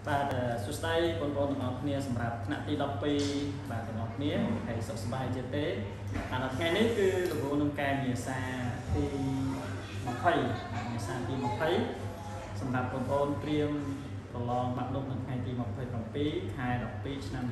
បាទសួស្តីបងប្អូនទាំងអស់គ្នាសម្រាប់ថ្នាក់ទី12បាទទាំងអស់គ្នាហើយសុខសប្បាយជាទេបាទថ្ងៃនេះគឺលោកគ្រូនឹងកែភាសាទី20ភាសាទី20សម្រាប់បងប្អូនត្រៀមប្រឡងបាក់ឌុបនៅថ្ងៃទី27ខែ12ឆ្នាំ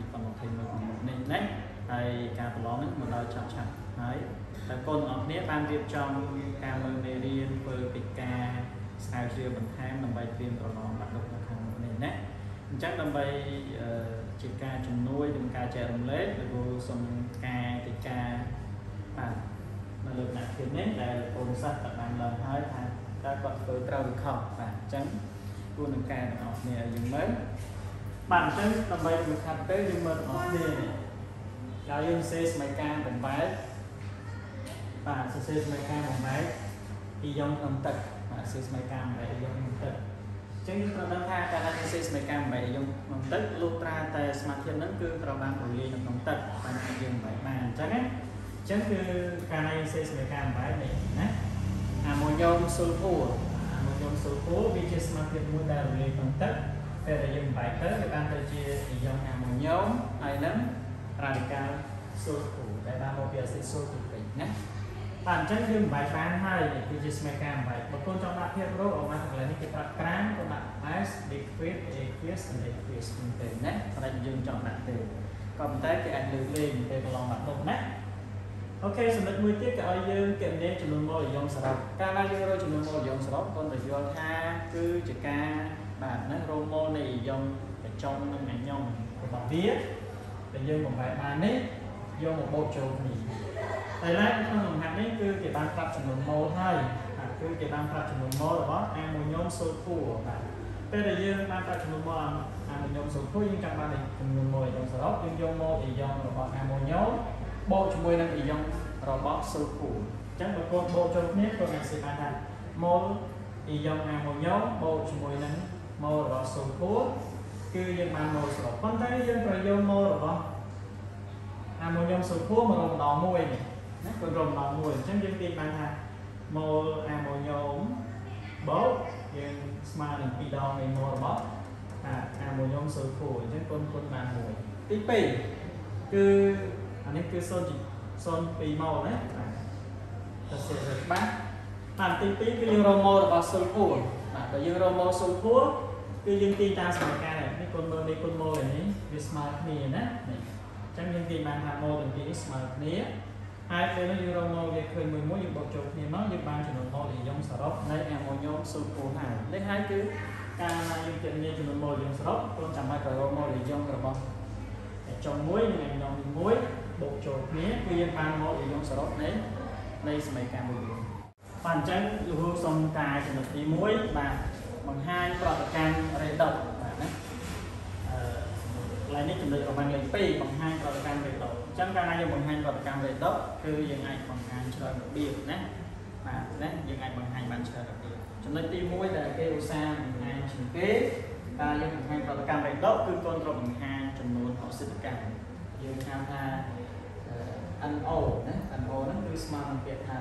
2021នេះណាហើយការប្រឡងនេះមកដល់ឆាប់ហើយតែបងប្អូនទាំងអស់គ្នាបានរៀបចំការមើលមេរៀនធ្វើកិច្ចការស្រាវជ្រាវបន្ថែមដើម្បីត្រៀមប្រឡងបាក់ឌុបនៅខាងមុខនេះណាអញ្ចឹងដើម្បីជាការជំនួយនិងការចែករំលែកលោកគ្រូសូមការកិច្ចការបាទនៅលើអ្នកធៀបនេះដែលលោកគ្រូសាស្ត្រតែបានឡើងហើយថាតើគាត់ធ្វើត្រូវឬខុសបាទអញ្ចឹងគួរនឹងការទាំងអស់គ្នាយើងមើលបាទអញ្ចឹងដើម្បីមិនខាត់ទេយើងមើលទាំងអស់គ្នានេះដល់យើងសេស្មីការបំបែកបាទសរសេរស្មីការបំបែកពីយ៉ងក្នុងទឹកបាទសេស្មីការបំបែកយ៉ងក្នុងទឹកចឹងយើងត្រូវដឹងថាការដាក់សេស្មីការបំបែកយ៉ងក្នុងទឹកលុះត្រាតែសមាធិហ្នឹងគឺត្រូវបានរលាយនៅក្នុងទឹកបានយើងបំបែកបានអញ្ចឹងណាអញ្ចឹងគឺការដាក់សេស្មីការបំបែកនេះណាអាម៉ូញ៉ូមស៊ុលហ្វូវាជាសមាធិមួយដែលរលាយក្នុងទឹកពេលដែលយើងបំបែកទៅវាបានទៅជាយ៉ងអាម៉ូញ៉ូមហើយនឹងរ៉ាឌីកាល់ស៊ុលហ្វូដែលបានមកពីអាស៊ីតស៊ុលហ្វូរិកណាបាទអញ្ចឹងយើងបំបែកបានហើយគឺជាស្មីការបំបែកបើកូនចង់ដាក់ភាពរោគអอกមកខាងលើនេះគេប្រាប់ក្រានកូនដាក់ S liquid aqueous and aqueous ទេណាតែយើងចង់ដាក់ទេក៏ប៉ុន្តែគេអាចលើកលែងពេលប្រឡងបាក់ឌុបណាអូខេចំណុចមួយទៀតគេឲ្យយើងគណនាចំនួនម៉ូលយ៉ុងសរុបកាលណាយើងរកចំនួនម៉ូលយ៉ុងសរុបកូនទៅយល់ថាគឺជាការបាទណារោម៉ូលនៃយ៉ុងកញ្ចុងនិងអាយ៉ុងរបស់វាដែលយើងបំបែកបាននេះយកមកបូកចូលគ្នាតែឡើយក្នុងលំហាត់នេះគឺគេបានប្រាប់ចំនួនម៉ូលហើយបាទគឺគេបានប្រាប់ចំនួនម៉ូលរបស់អាម៉ូញ៉ូមស៊ុលហ្វូបាទពេលដែលយើងបានប្រាប់ចំនួនម៉ូលអាម៉ូញ៉ូមស៊ុលហ្វូយើងចង់បានចំនួនម៉ូលយ៉ុងសរុបយើងយកម៉ូលយ៉ុងរបស់អាម៉ូញ៉ូមបូកជាមួយនឹងយ៉ុងរបស់ស៊ុលហ្វូអញ្ចឹងបើកូនបូកចូលគ្នាគាត់នឹងស្គាល់ថាម៉ូលយ៉ុងអាម៉ូញ៉ូមបូកជាមួយនឹងម៉ូលរបស់ស៊ុលហ្វូគឺយើងបានម៉ូលសរុបប៉ុន្តែយើងត្រូវយកម៉ូលរបស់អាម៉ូញ៉ូមស៊ុលហ្វូមករំដងមួយនេះណាគាត់រំដងមួយអញ្ចឹងយើងទាញបានថាម៉ូលអាម៉ូញ៉ូមបូកយើងស្មើនឹង2ដងនៃម៉ូលរបស់អាម៉ូញ៉ូមស៊ុលហ្វូអញ្ចឹងគុណបានមួយទី2គឺអានេះគឺ0.02ម៉ូលណាបាទទៅសេរីច្បាស់បាទទី2គឺយើងរកម៉ូលរបស់ស៊ុលហ្វូបាទបើយើងរកម៉ូលស៊ុលហ្វូគឺយើងទាញតាមសមីការនេះគុណម៉ូលនេះគុណម៉ូលនេះវាស្មើគ្នាណានេះអញ្ចឹងយើងទាញបានថាម៉ូលទាំងពីរនេះស្មើគ្នាហើយពេលនេះយើងរកម៉ូលវាឃើញមួយយើងបូកចូលគ្នាមកយើងបានចំនួនម៉ូលយ៉ុងសរុបនៃអាម៉ូញ៉ូមស៊ុលហ្វូហើយនេះហើយគឺការយើងគណនាចំនួនម៉ូលយ៉ុងសរុបគាត់ចាំបាច់ទៅរកម៉ូលយ៉ុងរបស់ចុងមួយនិងអាយ៉ុងមួយបូកចូលគ្នាគឺយើងបានម៉ូលយ៉ុងសរុបនៃសមីការមួយវិញបាទអញ្ចឹងលោកគ្រូសូមការចំណុចទី1បាទបង្ហាញប្រតិកម្មរេដុបបាទណាកន្លែងនេះចំណុចរបស់លេខ2បង្ហាញប្រតិកម្មរេដុបអញ្ចឹងកាលណាយើងបង្ហាញប្រតិកម្មរេដុបគឺយើងអាចបង្ហាញច្រើនរបៀបណាបាទណាយើងអាចបង្ហាញបានច្រើនរបៀបចំណុចទី1ដែលគេឧស្សាហ៍បង្ហាញជាងគេតែយើងបង្ហាញប្រតិកម្មរេដុបគឺកូនត្រូវបង្ហាញចំនួនអុកស៊ីតកម្មយើងហៅថា NO ណា NO ហ្នឹងគឺស្មើនឹងពាក្យថា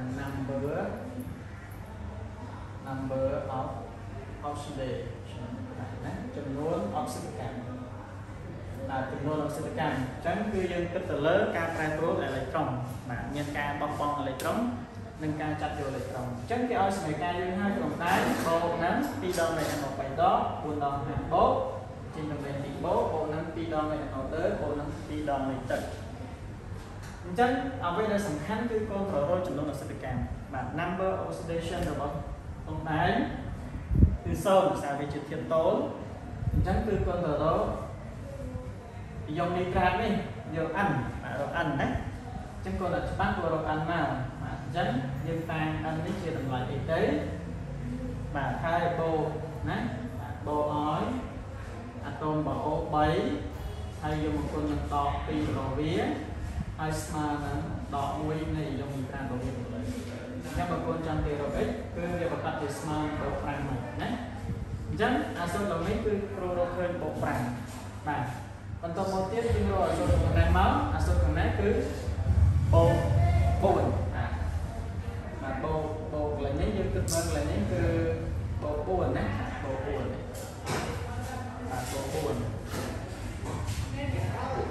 number of oxidation ណាចំនួនអុកស៊ីតកម្មចំនួនអុកស៊ីតកម្មអញ្ចឹងគឺយើងគិតទៅលើការប្រែប្រួលអេឡិចត្រូនបាទមានការបោះបង់អេឡិចត្រូននិងការចាត់យកអេឡិចត្រូនអញ្ចឹងគេឲ្យសមីការយើងហើយក្នុងដែរបូកហ្នឹង2ដងនៃ NO 3ដង4ដង5បូកចេញទៅលេខ2បូកនឹង2ដងនៃ NO ទៅបូកនឹង2ដងនៃទឹកអញ្ចឹងអ្វីដែលសំខាន់គឺកូនត្រូវរកចំនួនអុកស៊ីតកម្មបាទ number oxidation របស់ក្នុងដែនគឺ0ភាសាវាជាធាតុតូលអញ្ចឹងគឺកូនត្រូវរកយ៉ុងនីត្រាតនេះយក N បាទរក N ណាអញ្ចឹងកូនអត់ច្បាស់គាត់រក N មកបាទអញ្ចឹងយើងតាំង N នេះជាតម្លៃអីទៅបាទហើយបូកណាបាទបូកឲ្យអាតូមរបស់ O3 ហើយយកមកគុណនឹងដក2របស់វាហើយស្មើនឹងដក1នៃយ៉ុងនីត្រាតរបស់វាទៅលើអញ្ចឹងបើកូនចង់គេរកអីគឺវាប្រកាសជាស្មើបូក5មកណាអញ្ចឹងអាសូតរបស់នេះគឺគ្រូរកឃើញបូក5បាទបន្តមកទៀតយើងរកអាសូតខាងនេះមកអាសូតខាងនេះគឺបូក4បាទបូកកន្លែងនេះយើងគិតមើលកន្លែងនេះគឺបូក4ណាបូក4បាទបូក4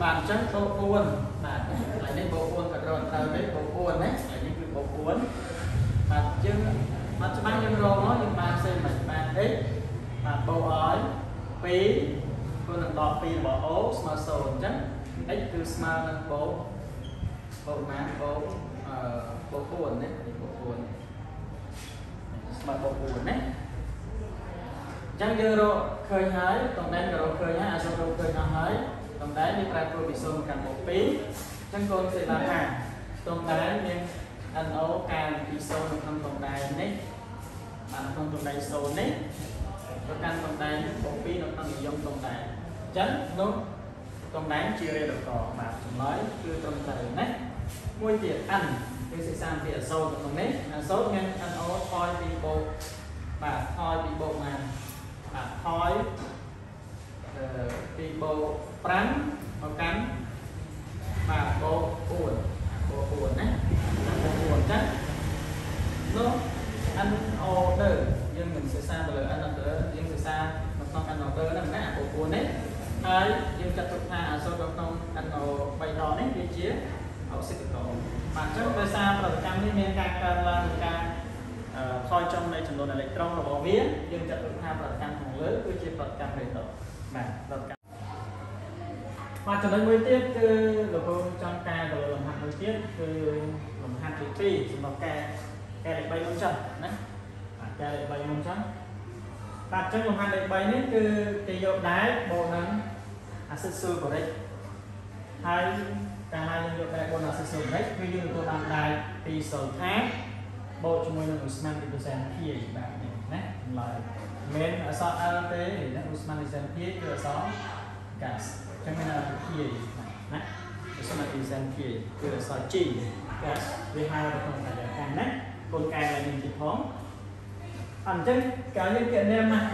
bạn chắc bộ buồn bạn lại nên bộ buồn cả rồi tao đấy bộ buồn đấy lại những bộ buồn bạn chứ bạn cho bạn những rồi nó nhưng bạn xem bạn ấy bạn bộ ấy phí con được đọc phí bỏ ố mà sổ chắc ấy từ smart bộ bộ má bộ bộ buồn đấy bộ buồn mà bộ buồn đấy chẳng giờ rồi khơi hái còn đây rồi khơi hái số rồi khơi hái còn đấy như trái pro bị xôn cả một phí chẳng còn sẽ là hàng còn đấy nhưng anh ấu càng bị xôn không còn đây đấy bạn không còn đây xôn đấy có căn còn đây bộ phí nó không bị dùng còn đây chấn đúng còn đấy chia ra được cỏ mà chúng nói chưa trong thời đấy môi tiệt ăn cái sẽ sang tiệt sâu của con đấy sốt nhân ăn ấu thôi bị bộ và thôi bị bộ mà thôi bị bộ prán nó cắn và bộ buồn đấy bộ buồn chắc nó ăn order nhưng mình sẽ sang rồi ăn order nhưng sẽ sang mình không ăn order là cái bộ buồn đấy hay nhưng chặt thực hạ số đó không ăn bày đó đấy đi chia học sinh có bạn chắc về xa và cam đi men càng là càng thôi trong đây chúng tôi là electron là bỏ vía nhưng chặt thực hạ và cam hàng lớn cứ chia vật cam đầy độ mà vật cam và cho đến mới tiếp cứ logo trong ca rồi làm hạt mới tiếp cứ làm hạt bị phi chúng nó ca lại bay luôn chân đấy ca lại bay luôn chân bạn trong làm hạt lại bay đấy cứ cái dọc đáy bộ nắng axit xương của đây hay cả hai những dọc đáy bộ nắng axit xương đấy ví dụ tôi làm đáy thì sầu thác bộ cho mình là Usman itu sen kia bạn này lại men ở sau ALT thì nó Usman itu sen kiaคือสองgas cho nên là kia này Usman itu sen kiaคือสอง G gas với hai là không phải là càng đấy con càng là mình chỉ thoáng ảnh chân cả những kiện nem mà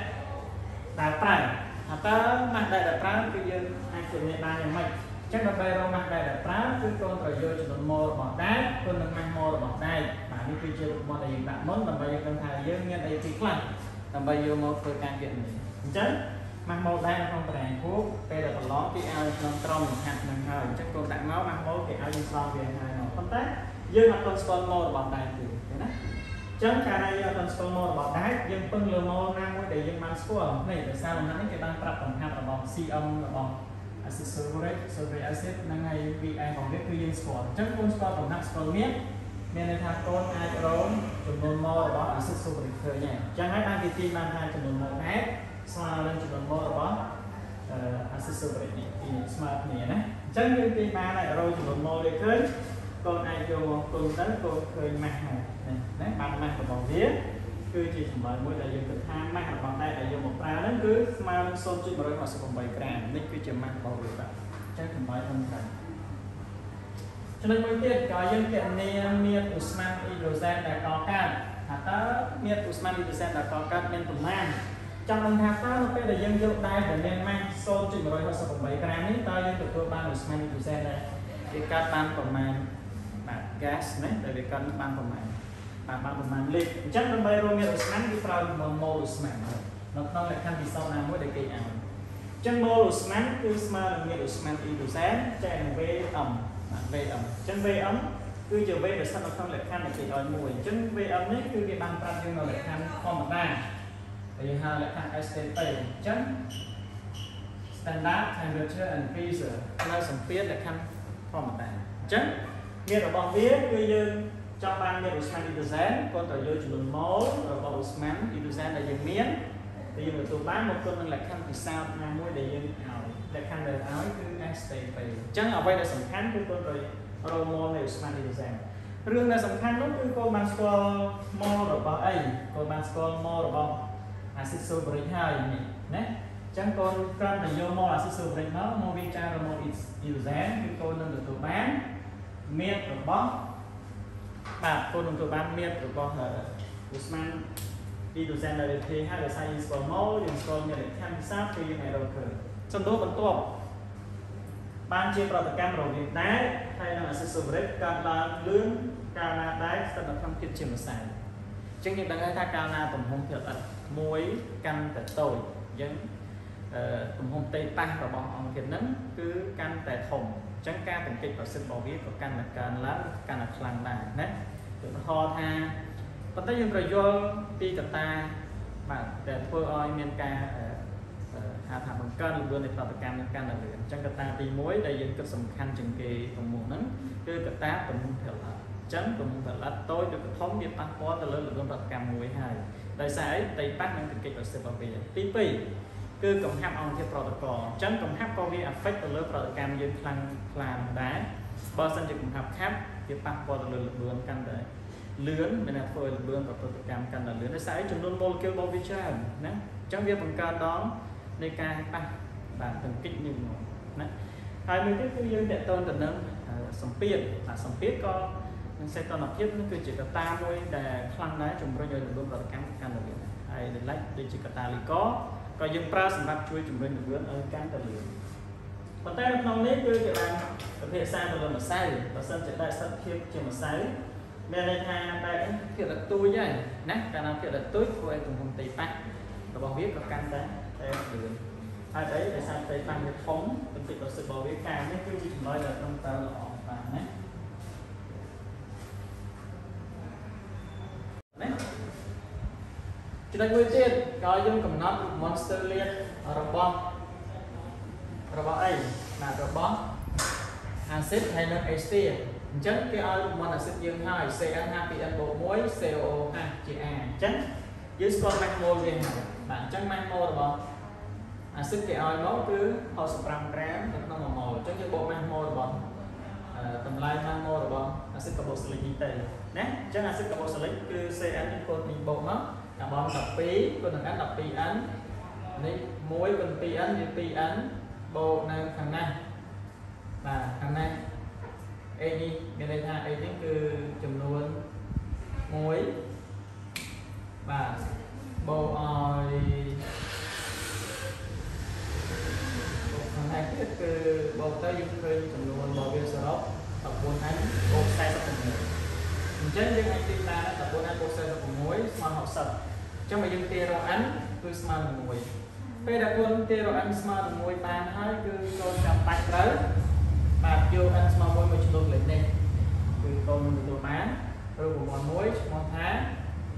đại prang ta mặt đại prangคือយើងអាចធ្វើមានបានយ៉ាងម៉េចចឹងដើម្បីរកមាស់ដែលប្រើគឺកូនប្រយោជន៍ចំនួនម៉ូរបស់ដែរគុណនឹងមាស់ម៉ូរបស់ដែរបាទនេះគឺជារូបមន្តដែលយើងដាក់មុនដើម្បីយើងដឹងថាយើងមានអីទីខ្លះដើម្បីយកមកធ្វើការគណនាអញ្ចឹងមាស់ម៉ូដែរក្នុងបរិយាភូមិពេលដែលប្រឡងគេឲ្យក្នុងក្រុមហាត់នឹងហើយអញ្ចឹងកូនដាក់មកមាស់ម៉ូគេឲ្យយើងស្លវាហើយប៉ុន្តែយើងអត់ទាន់ស្គាល់ម៉ូរបស់ដែរទេណាអញ្ចឹងកាលណាយើងអត់ទាន់ស្គាល់ម៉ូរបស់ដែរយើងពឹងលើម៉ូណាមួយដែលយើងបានស្គាល់នេះដោយសារលំហាត់នេះគេបានប្រាប់លំហាត់របស់ CM របស់ acid sulfuric acid ហ្នឹងហើយ VI ของវាគឺយើងស្គាល់អញ្ចឹងកូនស្គាល់កំណត់ស្គាល់មានន័យថាកូនអាចរកចំនួនម៉ូរបស់ acid sulfuric ឃើញហើយអញ្ចឹងហើយបានគេទាញបានថាចំនួនម៉ូដែរស្មើនឹងចំនួនម៉ូរបស់ acid sulfuric នេះស្មើគ្នាណាអញ្ចឹងយើងទាញបានហើយរកចំនួនម៉ូនេះឃើញកូនអាចយកមកគុំទៅកូនឃើញម៉ាស់ហើយណាបានម៉ាស់របស់វាគឺជាចម្លើយមួយដែលយើងគិតថាម៉ាស់របស់ដែរដែលយកមកប្រើហ្នឹងគឺស្មើនឹង 0.168 ក្រាមនេះគឺជាម៉ាស់របស់វាបាទអញ្ចឹងចម្លើយហ្នឹងដែរចំណុចមួយទៀតក៏យើងគណនាមានឧស្ម័នអ៊ីដ្រូសែនដែលកកើតថាតើមានឧស្ម័នអ៊ីដ្រូសែនដែលកកើតមានប្រមាណចង់ដឹងថាតើនៅពេលដែលយើងយកដែរដែលមានម៉ាស់ 0.168 ក្រាមនេះតើយើងទទួលបានឧស្ម័នអ៊ីដ្រូសែនដែលវាកើតបានប្រមាណបាទ gas ណាដែលវាកើតបានប្រមាណបានប្រមាណលីត្រអញ្ចឹងដើម្បីរកមានឧស្ម័នគឺប្រើម៉ូលឧស្ម័ននៅក្នុងលក្ខខណ្ឌពិសោធន៍ណាមួយដែលគេឲ្យអញ្ចឹងម៉ូលឧស្ម័នគឺស្មើនឹងមានឧស្ម័នអ៊ីដ្រូសែនចែកនឹង Vm បាទ Vm អញ្ចឹង Vm គឺជា V ដែលស្ថិតនៅក្នុងលក្ខខណ្ឌដែលគេឲ្យមួយអញ្ចឹង Vm នេះគឺគេបានប្រាប់យើងនៅលក្ខខណ្ឌធម្មតាដែលយើងហៅលក្ខខណ្ឌ STP អញ្ចឹង standard temperature and pressure នៅសម្ពាធលក្ខខណ្ឌធម្មតាអញ្ចឹងមានរបស់វាគឺយើងចង់បានមានឧស្ម័នអ៊ីដ្រូសែនគាត់ត្រូវយកចំនួនម៉ូលរបស់ឧស្ម័នអ៊ីដ្រូសែនដែលយើងមានដែលយើងទទួលបានមកគុណនឹងលក្ខខណ្ឌពិសោធន៍ណាមួយដែលយើងឲ្យលក្ខខណ្ឌដែលឲ្យគឺ STP អញ្ចឹងអ្វីដែលសំខាន់គឺគាត់ត្រូវរកម៉ូលនៃឧស្ម័នអ៊ីដ្រូសែនរឿងដែលសំខាន់នោះគឺគាត់បានស្គាល់ម៉ូលរបស់អីគាត់បានស្គាល់ម៉ូលរបស់ acid sulfuric ហើយនេះណាអញ្ចឹងគាត់គ្រាន់តែយកម៉ូល acid sulfuric មកវាចារម៉ូលអ៊ីដ្រូសែនគឺគាត់នឹងទទួលបានមាត្ររបស់បាទកូននឹងទទួលបានមាត្ររបស់ឧស្ម័នអ៊ីដ្រូសែនដែលគេហៅដោយសារយើងស្គាល់ម៉ូលយើងស្គាល់មានលក្ខខណ្ឌពិសេសគឺយើងអាចរកឃើញសំដៅបន្ទាប់បានជាប្រតិកម្មរវាងដែរហើយនឹង acid sulfuric កើតឡើងលឿនកាលណាដែរស្ថិតនៅក្នុងភាពជាម្សៅអញ្ចឹងយើងដឹងថាកាលណាទំហំភាគឥដ្ឋមួយកាន់តែតូចអញ្ចឹង tụm hồn tây tăng và bọn ông Việt Nam cứ căn tại thùng chẳng ca từng kịch và sinh bảo viết của căn là căn lá căn là khăn này nè tụi nó ho tha và tới những rồi vô đi cả ta mà để thưa oi miền ca hạ thảm bằng cân lực lượng để tạo cam căn là luyện chẳng cả ta đi muối đây những cái sầm khăn chừng kỳ tụm mùa nắng cứ cả ta tụm mùa thể là chấn tụm mùa thể là tôi được thống nghiệp tăng có từ lớn lực lượng tạo cam muối hai tại sao ấy tây bắc năng từng kịch và sinh bảo viết tí pi cứ cộng hấp on theo protocol chấn cộng hấp có cái affect từ lớn protocol như khăn làm đá bao sân chỉ cộng hấp khác cái bắt qua từ lực lượng căn đấy lươn mình là phơi lực lượng và protocol căn là lươn nó sẽ chấm luôn molecule bao vi tràn nè trong việc bằng ca đó nơi ca tăng và từng kích như nè hai mươi cái dương đệ tôn từ nâng sòng piết có sẽ còn lập thiết nó cứ chỉ có ta thôi để khăn đá chấm rồi lực lượng protocol căn là lươn hay để lấy để chỉ có ta li có dương pra sầm bạc chui chủng bên được vươn ở căn tờ lưỡi. Còn tay trong nếp cứ cái bàn có thể sang một lần mà sai và sân sẽ đại sắp khiếp trên một sai. Bên đây hai tay kiểu là tôi vậy nè, cái nào kiểu là tôi của em cùng công ty tăng và bảo viết có căn đấy đây lưỡi. Hai đấy để sang tay tăng cái phóng công ty có sự bảo viết càng nên cứ chỉ nói là trong ta là họ vàng đấy. Cho nên người tiên có dùng cầm nắp monster liệt robot ấy là robot acid hay là acid chấn cái mon acid dương hai CN2PN bộ muối COO2 chị chấn dưới con mol về bạn chấn mol rồi acid cái máu cứ họ sập gram nó mà màu chấn cái bộ mol rồi tầm lai mol rồi acid carboxylic tệ nè chấn acid carboxylic cứ CN con bộ nó carbon tập phí con thằng tập phí ấn này muối con phí ấn thì phí ấn bộ này thằng này và thằng này e đi bên đây tha e tiếng cứ chùm luôn muối và bộ thằng này cứ bộ tới dùng khơi chùm luôn bộ viên sờ lốc tập buôn ánh bộ sai sắp cùng trên những anh tin ta đã tập buôn ánh bộ sai sắp cùng muối mà học sập trong bài dân tia rồi ánh cứ smart muối bây giờ con tia rồi ánh smart muối bàn hai cứ con cầm tay tới và vô ánh smart muối mình chụp lên đây cứ con đồ bán rồi một món muối món tháng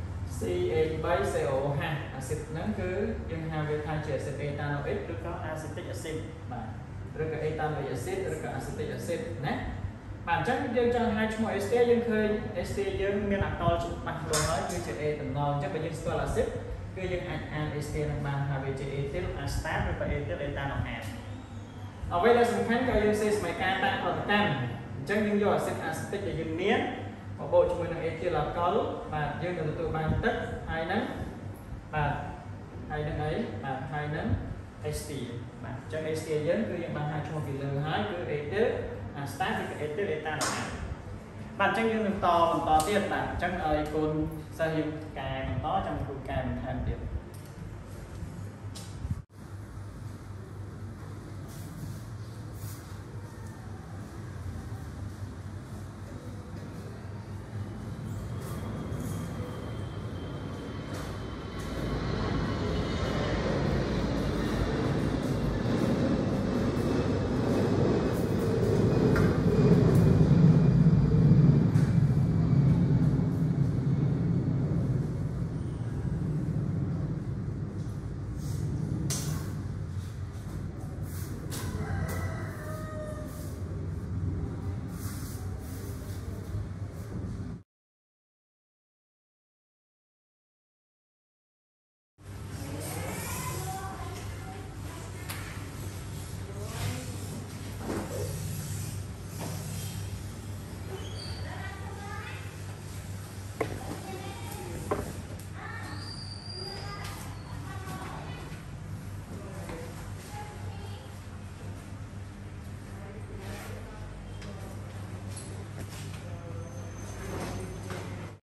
CH3CO2 acid nó cứ dân hai về thay chế acid etanoic rồi có acetic acid mà rồi có etanoic acid rồi có acetic acid nè bản chất dân cho hai chung este dân khơi este dân miền Nam to chụp mặt đồ nói như chữ ethanol chắc là dân squal acid cứ dân an este là mang hai về chữ ethyl acetate rồi có ethyl ethanol ở đây là sẵn khánh cho dân xây máy ca ta còn tăng chắc dân do acid acetic là dân miến một bộ chung với ethyl là có và dân từ từ bằng tất hai nắng và hai nắng ấy và hai nắng este mà cho este dân cứ dân bằng hai chung vì lừa hai cứ ethyl start thì ethyl ethanol bạn chắc như mình to tiếp bạn chắc ơi con sao hiện cài mình to trong cài mình thêm tiếp